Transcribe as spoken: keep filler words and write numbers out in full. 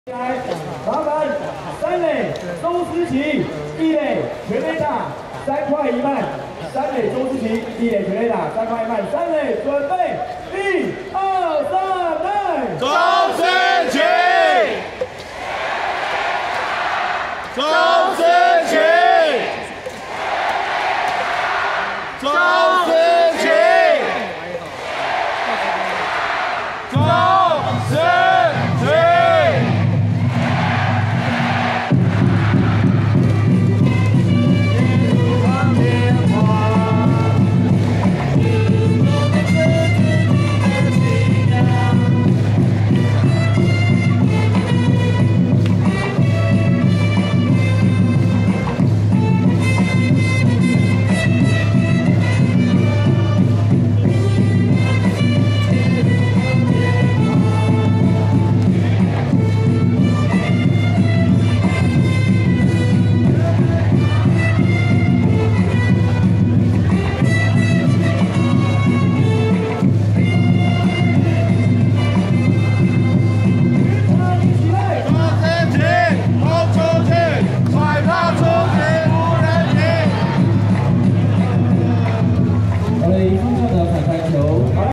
来，麻烦三垒周思齐，一垒全垒打，三块一慢。三垒周思齐，一垒全垒打，三块一慢。三垒准备，一二三，来！ 周思